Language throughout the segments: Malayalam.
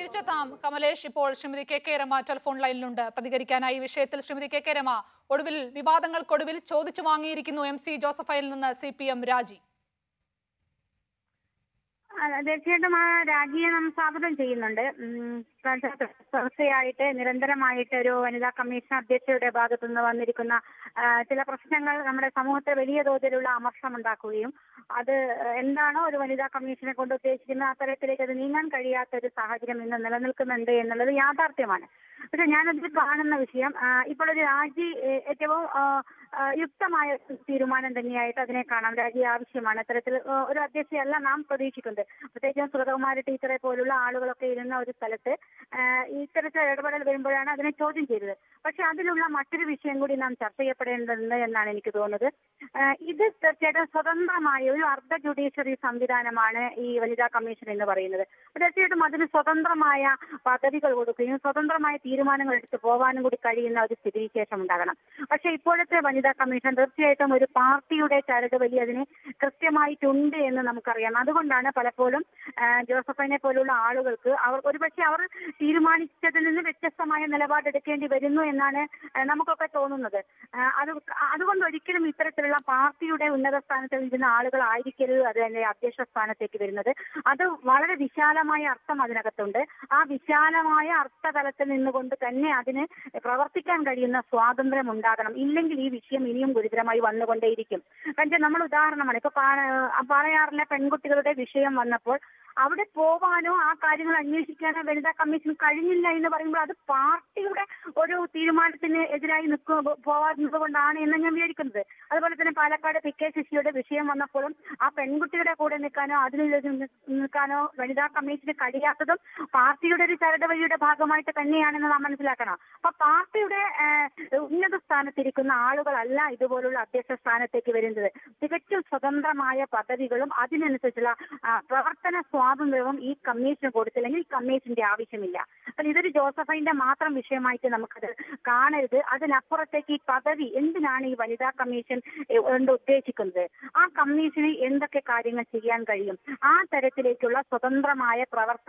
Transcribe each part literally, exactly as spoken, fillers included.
തിരിച്ചെത്താം കമലേഷ്. ഇപ്പോൾ Shrimati K K Rama telephone ലൈനിലുണ്ട് പ്രതികരിക്കാനായി വിഷയത്തിൽ. ശ്രീമതി കെ കെ രമ, ഒടുവിൽ വിവാദങ്ങൾക്കൊടുവിൽ ചോദിച്ചു വാങ്ങിയിരിക്കുന്നു എം സി ജോസഫൈൽ നിന്ന് സി പി എം രാജി. തീർച്ചയായിട്ടും ആ രാജിയെ നാം സ്വാഗതം ചെയ്യുന്നുണ്ട്. തുടർച്ചയായിട്ട് നിരന്തരമായിട്ട് ഒരു വനിതാ കമ്മീഷൻ അധ്യക്ഷയുടെ ഭാഗത്തു നിന്ന് വന്നിരിക്കുന്ന ചില പ്രശ്നങ്ങൾ നമ്മുടെ സമൂഹത്തെ വലിയ തോതിലുള്ള അമർഷമുണ്ടാക്കുകയും അത് എന്താണോ ഒരു വനിതാ കമ്മീഷനെ കൊണ്ട് ഉദ്ദേശിക്കുന്ന അത്തരത്തിലേക്ക് അത് നീങ്ങാൻ കഴിയാത്ത ഒരു സാഹചര്യം ഇന്ന് നിലനിൽക്കുന്നുണ്ട് എന്നുള്ളത് യാഥാർത്ഥ്യമാണ്. പക്ഷെ ഞാനതിൽ കാണുന്ന വിഷയം ഇപ്പോൾ ഒരു രാജി ഏറ്റവും യുക്തമായ തീരുമാനം തന്നെയായിട്ട് അതിനെ കാണാം. രാജി ആവശ്യമാണ്. അത്തരത്തിൽ ഒരു അധ്യക്ഷയല്ല നാം പ്രതീക്ഷിക്കുന്നത്. പ്രത്യേകിച്ചും സുഗതകുമാരി ടീച്ചറെ പോലുള്ള ആളുകളൊക്കെ ഇരുന്ന ഒരു സ്ഥലത്ത് ഇത്തരത്തിൽ ഇടപെടൽ വരുമ്പോഴാണ് അതിനെ ചോദ്യം ചെയ്തത്. പക്ഷെ അതിലുള്ള മറ്റൊരു വിഷയം കൂടി നാം ചർച്ച ചെയ്യപ്പെടേണ്ടതുണ്ട് എന്നാണ് എനിക്ക് തോന്നുന്നത്. ഇത് തീർച്ചയായിട്ടും സ്വതന്ത്രമായ ഒരു അർദ്ധ ജുഡീഷ്യറി സംവിധാനമാണ് ഈ വനിതാ കമ്മീഷൻ എന്ന് പറയുന്നത്. തീർച്ചയായിട്ടും അതിന് സ്വതന്ത്രമായ പദ്ധതികൾ കൊടുക്കുകയും സ്വതന്ത്രമായ തീരുമാനങ്ങൾ എടുത്ത് പോകാനും കൂടി കഴിയുന്ന ഒരു സ്ഥിതിവിശേഷം ഉണ്ടാകണം. പക്ഷെ ഇപ്പോഴത്തെ വനിതാ കമ്മീഷൻ തീർച്ചയായിട്ടും ഒരു പാർട്ടിയുടെ ചരടുവലി അതിന് കൃത്യമായിട്ടുണ്ട് എന്ന് നമുക്കറിയാം. അതുകൊണ്ടാണ് പലപ്പോഴും ജോസഫൈനെ പോലുള്ള ആളുകൾക്ക് അവർ ഒരുപക്ഷെ അവർ തീരുമാനിച്ചതിൽ നിന്ന് വ്യത്യസ്തമായ നിലപാടെടുക്കേണ്ടി വരുന്നു എന്നാണ് നമുക്കൊക്കെ തോന്നുന്നത്. അത് അതുകൊണ്ട് ഒരിക്കലും ഇത്തരത്തിലുള്ള പാർട്ടിയുടെ ഉന്നത സ്ഥാനത്ത് നിൽക്കുന്ന ആളുകളായിരിക്കരുത് അത് തന്നെ അധ്യക്ഷ സ്ഥാനത്തേക്ക് വരുന്നത്. അത് വളരെ വിശാലമായ അർത്ഥം അതിനകത്തുണ്ട്. ആ വിശാലമായ അർത്ഥതലത്തിൽ നിന്നുകൊണ്ട് തന്നെ അതിന് പ്രവർത്തിക്കാൻ കഴിയുന്ന സ്വാതന്ത്ര്യം ഉണ്ടാകണം. ഇല്ലെങ്കിൽ ഈ വിഷയം ഇനിയും ഗുരുതരമായി വന്നുകൊണ്ടേയിരിക്കും. കാരണം നമ്മൾ ഉദാഹരണമാണ് ഇപ്പൊ പാലയാറിലെ പെൺകുട്ടികളുടെ വിഷയം വന്നപ്പോൾ അവിടെ പോവാനോ ആ കാര്യങ്ങൾ അന്വേഷിക്കാനോ വനിതാ കമ്മീഷൻ കഴിഞ്ഞില്ല എന്ന് പറയുമ്പോൾ അത് പാർട്ടിയുടെ ഒരു തീരുമാനത്തിന് എതിരായി നിൽക്കുക പോവാറുന്നത് കൊണ്ടാണ് എന്ന് ഞാൻ വിചാരിക്കുന്നത്. അതുപോലെ തന്നെ പാലക്കാട് പി കെ ശശിയുടെ വിഷയം വന്നപ്പോഴും ആ പെൺകുട്ടിയുടെ കൂടെ നിൽക്കാനോ അതിന് നിൽക്കാനോ വനിതാ കമ്മീഷന് കഴിയാത്തതും പാർട്ടിയുടെ ഒരു ചരടുവലിയുടെ ഭാഗമായിട്ട് തന്നെയാണെന്ന് നാം മനസ്സിലാക്കണം. അപ്പൊ പാർട്ടിയുടെ ഉന്നത സ്ഥാനത്തിരിക്കുന്ന ആളുകളല്ല ഇതുപോലുള്ള അധ്യക്ഷ സ്ഥാനത്തേക്ക് വരുന്നത്. തികച്ചും സ്വതന്ത്രമായ പദ്ധതികളും അതിനനുസരിച്ചുള്ള പ്രവർത്തന സ്വാതന്ത്ര്യവും ഈ കമ്മീഷന് കൊടുത്തില്ലെങ്കിൽ ഈ കമ്മീഷന്റെ ആവശ്യമില്ല. അപ്പോൾ ഇതൊരു ജോസഫൈന്റെ മാത്രം വിഷയമായിട്ട് നമുക്കത് കാണരുത്. അതിനപ്പുറത്തേക്ക് ഈ പദവി എന്തിനാണ് ഈ വനിതാ കമ്മീഷൻ കൊണ്ട് ഉദ്ദേശിക്കുന്നത്, ആ കമ്മീഷന് എന്തൊക്കെ കാര്യങ്ങൾ ചെയ്യാൻ കഴിയും, ആ തരത്തിലേക്കുള്ള സ്വതന്ത്രമായ പ്രവർത്തന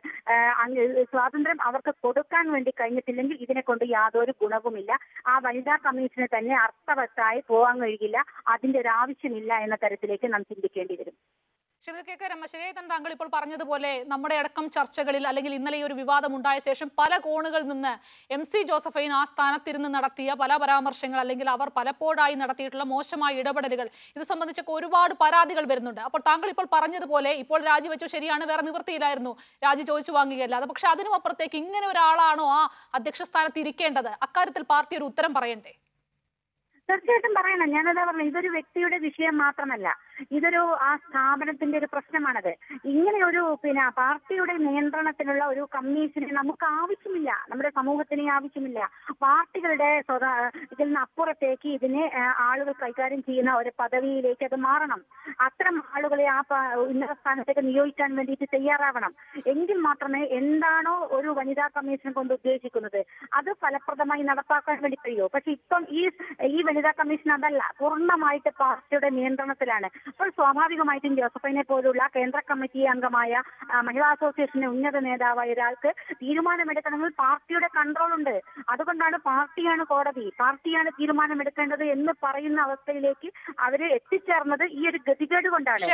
സ്വാതന്ത്ര്യം അവർക്ക് കൊടുക്കാൻ വേണ്ടി കഴിഞ്ഞിട്ടില്ലെങ്കിൽ ഇതിനെ കൊണ്ട് യാതൊരു ഗുണവുമില്ല. ആ വനിതാ കമ്മീഷന് തന്നെ അർത്ഥവത്തായി പോകാൻ കഴിയില്ല. അതിന്റെ ഒരു ആവശ്യമില്ല എന്ന തരത്തിലേക്ക് നാം ചിന്തിക്കേണ്ടി വരും. ശ്രീമതി കെ കെ രമ, ശരിയായി തന്നെ താങ്കൾ ഇപ്പോൾ പറഞ്ഞതുപോലെ നമ്മുടെ അടക്കം ചർച്ചകളിൽ അല്ലെങ്കിൽ ഇന്നലെ ഈ ഒരു വിവാദം ഉണ്ടായ ശേഷം പല കോണുകളിൽ നിന്ന് എം സി ജോസഫൈൻ ആ സ്ഥാനത്തിരുന്ന് നടത്തിയ പല പരാമർശങ്ങൾ അല്ലെങ്കിൽ അവർ പലപ്പോഴായി നടത്തിയിട്ടുള്ള മോശമായ ഇടപെടലുകൾ ഇത് സംബന്ധിച്ചൊക്കെ ഒരുപാട് പരാതികൾ വരുന്നുണ്ട്. അപ്പോൾ താങ്കൾ ഇപ്പോൾ പറഞ്ഞതുപോലെ ഇപ്പോൾ രാജിവെച്ചു, ശരിയാണ്, വേറെ നിവൃത്തിയിലായിരുന്നു, രാജി ചോദിച്ചു വാങ്ങുകയല്ല അത്. പക്ഷെ അതിനും അപ്പുറത്തേക്ക് ഇങ്ങനെ ഒരാളാണോ ആ അധ്യക്ഷ സ്ഥാനത്ത് ഇരിക്കേണ്ടത്? അക്കാര്യത്തിൽ പാർട്ടി ഒരു ഉത്തരം പറയണ്ടേ? തീർച്ചയായിട്ടും പറയണം. ഞാനതാ പറഞ്ഞു, ഇതൊരു വ്യക്തിയുടെ വിഷയം മാത്രമല്ല, ഇതൊരു ആ സ്ഥാപനത്തിന്റെ ഒരു പ്രശ്നമാണത്. ഇങ്ങനെ ഒരു പിന്നെ പാർട്ടിയുടെ നിയന്ത്രണത്തിലുള്ള ഒരു കമ്മീഷനെ നമുക്ക് ആവശ്യമില്ല, നമ്മുടെ സമൂഹത്തിന് ആവശ്യമില്ല. പാർട്ടികളുടെ ഇതിൽ നിന്ന് അപ്പുറത്തേക്ക് ഇതിനെ ആളുകൾ കൈകാര്യം ചെയ്യുന്ന ഒരു പദവിയിലേക്ക് അത് മാറണം. അത്തരം ആളുകളെ ആ ഉന്നത സ്ഥാനത്തേക്ക് നിയോഗിക്കാൻ വേണ്ടിയിട്ട് തയ്യാറാവണം. എങ്കിൽ മാത്രമേ എന്താണോ ഒരു വനിതാ കമ്മീഷൻ കൊണ്ട് ഉദ്ദേശിക്കുന്നത് അത് ഫലപ്രദമായി നടപ്പാക്കാൻ വേണ്ടി കഴിയൂ. പക്ഷെ ഇപ്പം ഈ ഈ വനിതാ കമ്മീഷൻ അതല്ല, പൂർണ്ണമായിട്ട് പാർട്ടിയുടെ നിയന്ത്രണത്തിലാണ്. അപ്പോൾ സ്വാഭാവികമായിട്ടും ജോസഫൈനെ പോലുള്ള കേന്ദ്ര കമ്മിറ്റി അംഗമായ മഹിളാ അസോസിയേഷന്റെ ഉന്നത നേതാവായ ഒരാൾക്ക് തീരുമാനമെടുക്കണമെങ്കിൽ പാർട്ടിയുടെ കൺട്രോൾ ഉണ്ട്. അതുകൊണ്ടാണ് പാർട്ടിയാണ് കോടതി, പാർട്ടിയാണ് തീരുമാനമെടുക്കേണ്ടത് എന്ന് പറയുന്ന അവസ്ഥയിലേക്ക് അവര് എത്തിച്ചേർന്നത് ഈ ഒരു ഗതികേട് കൊണ്ടാണ്.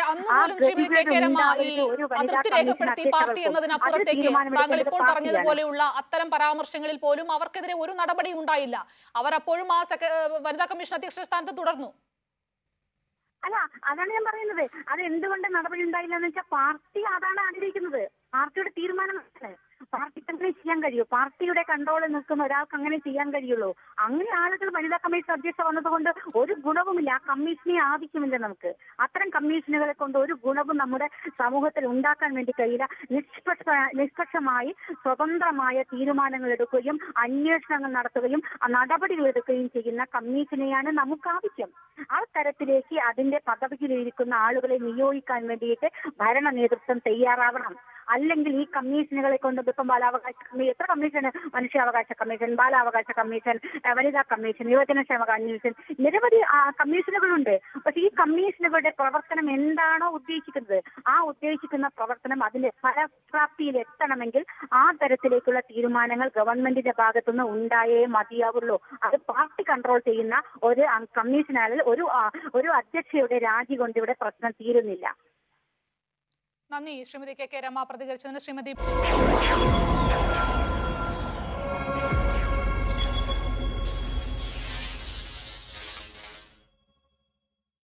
പറഞ്ഞതുപോലെയുള്ള അത്തരം പരാമർശങ്ങളിൽ പോലും അവർക്കെതിരെ ഒരു നടപടി ഉണ്ടായില്ല. അവർ അപ്പോഴും ആ വനിതാ കമ്മീഷൻ അധ്യക്ഷ സ്ഥാനത്ത് തുടർന്നു. അല്ല, അതാണ് ഞാൻ പറയുന്നത്. അത് എന്തുകൊണ്ട് നടപടി ഉണ്ടായില്ല എന്ന് വെച്ചാൽ പാർട്ടി അതാണ് ആഗ്രഹിക്കുന്നത്. പാർട്ടിയുടെ തീരുമാനമാണ്. പാർട്ടിക്ക് അങ്ങനെ ചെയ്യാൻ കഴിയൂ. പാർട്ടിയുടെ കൺട്രോളിൽ നിൽക്കുന്ന ഒരാൾക്ക് അങ്ങനെ ചെയ്യാൻ കഴിയുള്ളൂ. അങ്ങനെ ആളുകൾ വനിതാ കമ്മീഷൻ അധ്യക്ഷ വന്നതുകൊണ്ട് ഒരു ഗുണവുമില്ല. ആ കമ്മീഷനെ ആവശ്യമില്ല നമുക്ക്. അത്തരം കമ്മീഷനുകളെ കൊണ്ട് ഒരു ഗുണവും നമ്മുടെ സമൂഹത്തിൽ ഉണ്ടാക്കാൻ വേണ്ടി കഴിയില്ല. നിഷ്പക്ഷ നിഷ്പക്ഷമായി സ്വതന്ത്രമായ തീരുമാനങ്ങൾ എടുക്കുകയും അന്വേഷണങ്ങൾ നടത്തുകയും നടപടികൾ എടുക്കുകയും ചെയ്യുന്ന കമ്മീഷനെയാണ് നമുക്ക് ആവശ്യം. ആ തരത്തിലേക്ക് അതിന്റെ പദവിയിലിരിക്കുന്ന ആളുകളെ നിയോഗിക്കാൻ വേണ്ടിയിട്ട് ഭരണ നേതൃത്വം തയ്യാറാവണം. അല്ലെങ്കിൽ ഈ കമ്മീഷനുകളെ കൊണ്ട് ഇപ്പം ബാലാവകാശ എത്ര കമ്മീഷൻ, മനുഷ്യാവകാശ കമ്മീഷൻ, ബാലാവകാശ കമ്മീഷൻ, വനിതാ കമ്മീഷൻ, യുവജനക്ഷേമ കമ്മീഷൻ, നിരവധി കമ്മീഷനുകളുണ്ട്. പക്ഷെ ഈ കമ്മീഷനുകളുടെ പ്രവർത്തനം എന്താണോ ഉദ്ദേശിക്കുന്നത് ആ ഉദ്ദേശിക്കുന്ന പ്രവർത്തനം അതിന്റെ ഫലപ്രാപ്തിയിൽ എത്തണമെങ്കിൽ ആ തരത്തിലേക്കുള്ള തീരുമാനങ്ങൾ ഗവൺമെന്റിന്റെ ഭാഗത്തുനിന്ന് ഉണ്ടായേ മതിയാവുള്ളൂ. അത് പാർട്ടി കൺട്രോൾ ചെയ്യുന്ന ഒരു കമ്മീഷനായാലും ഒരു ഒരു അധ്യക്ഷയുടെ രാജി കൊണ്ട് ഇവിടെ പ്രശ്നം തീരുന്നില്ല. നന്ദി ശ്രീമതി കെ കെ രമ പ്രതികരിച്ചതിന്. ശ്രീമതി